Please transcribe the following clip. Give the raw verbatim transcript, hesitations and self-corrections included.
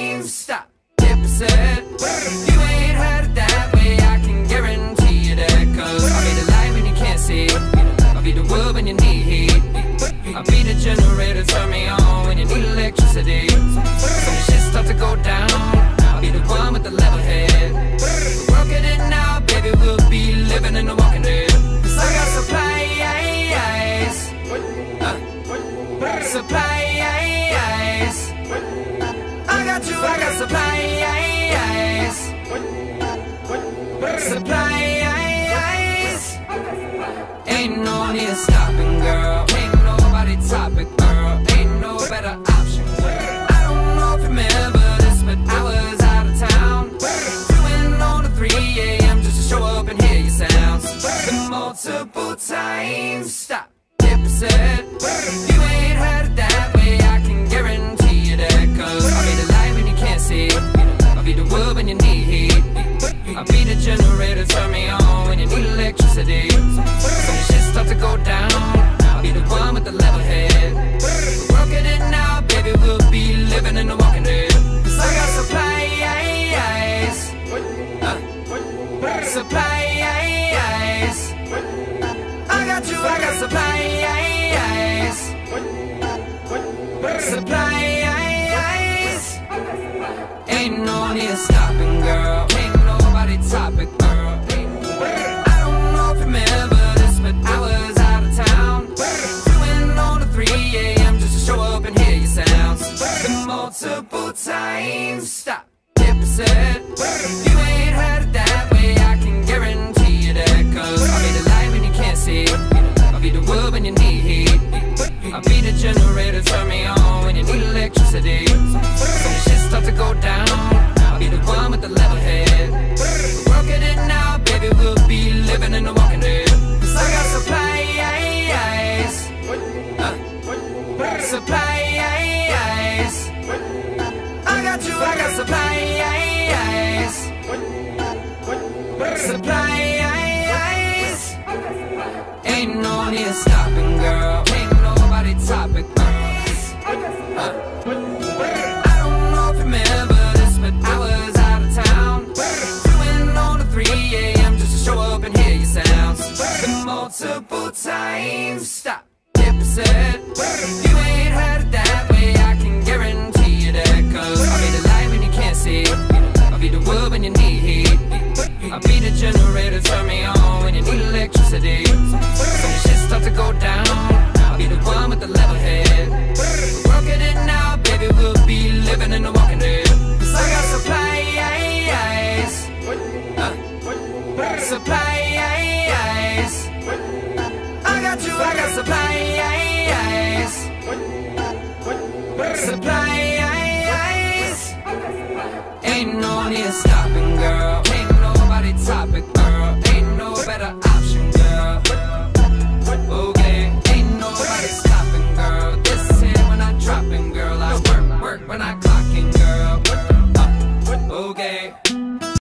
time. Stop. Hip said, you ain't heard it that way. I can guarantee you that, cause I'll be the light when you can't see. I'll be the wood when you need heat. I'll be the generator, turn me on when you need electricity. So when shit start to go down, I'll be the one with the level head. We're working it now, baby, we'll be living in the walking dead. Cause I got supplies, uh, supplies. I got you, I got supplies, supplies. Ain't no need of stopping, girl. Ain't nobody topic, girl. Ain't no better option, girl. I don't know if you remember this, but I was out of town, doing on the three A M just to show up and hear your sounds. The multiple times. Stop. Hip said, you ain't heard it that way. I can guarantee you that, cause I'll be the light when you can't see. I'll be the wood when you need heat. I'll be the generator, turn me on when you need electricity. So when shit start to go down, I'll be the one with the level head. We're working it now, baby, we'll be living in the walking dead. Cause I got supplies, uh, supplies. I got you, I got supplies, supplies. Ain't no need of stopping, girl. Ain't nobody topic, girl. I don't know if you remember this, but I was out of town, doing on the three A M just to show up and hear your sounds. The multiple times. Stop. Hip said, you ain't heard it that way. I can guarantee you that, cause I'll be the light when you can't see. I'll be the wood when you need heat. I'll be the generator, turn me on when you need electricity. So when shit start to go down, I'll be the one with the level head. We're working it now, baby, we'll be living in the walking dead. Cause I got supplies, uh, supplies. I got you, I got supplies, supplies. Ain't no need of stopping, girl. Ain't nobody topic, uh, I don't know if you remember this, but I was out of town, doing on the three A M just to show up and hear your sounds. The multiple times. Stop. Hip said, you ain't heard it that way. I can guarantee you that, cause I'll be the light when you can't see. I'll be the wood when you need heat. I'll be the generator, turn me on when you need electricity. So when shit start to go down, I'll be the one with the level head. We're working it now, baby, we'll be living in the walking dead. Cause I got supplies, uh, supplies. I got you, I got supplies, supplies. Ain't no need of stopping, girl. Ain't nobody topic, girl. Ain't no better option, girl. Okay, ain't nobody stopping, girl. This here when I dropping, girl. I work, work when I clocking, girl. Uh, okay.